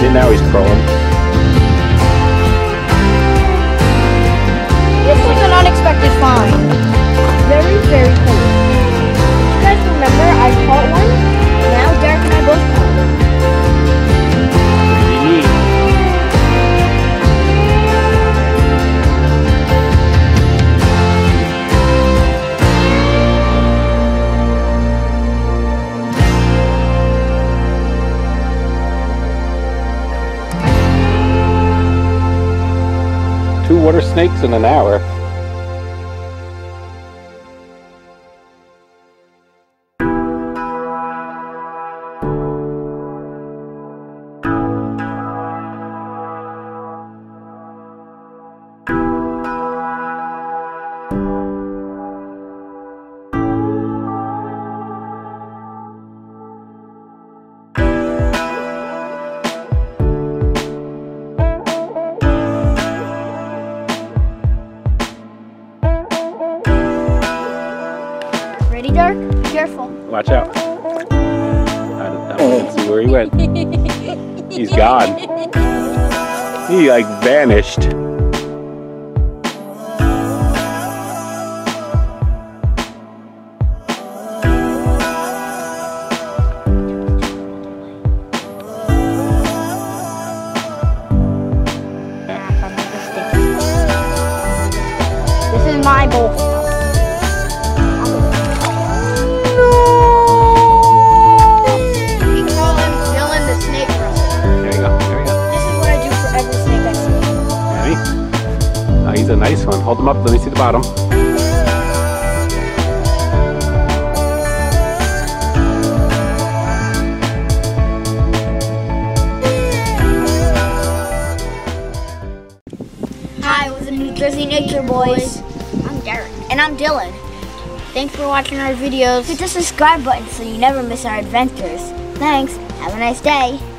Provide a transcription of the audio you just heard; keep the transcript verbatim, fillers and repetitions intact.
See, now he's crawling. This was an unexpected find. Very, very cool. You guys remember I caught one? Now Derek and I both caught one. Pretty neat. Two water snakes in an hour. Ready, Derek? Careful. Watch out. I don't, I don't see where he went. He's gone. He like vanished. This is my bowl. Oh, he's a nice one. Hold him up. Let me see the bottom. Hi, we're the New Jersey Nature Boys. I'm Derek. And I'm Dylan. Thanks for watching our videos. Hit the subscribe button so you never miss our adventures. Thanks. Have a nice day.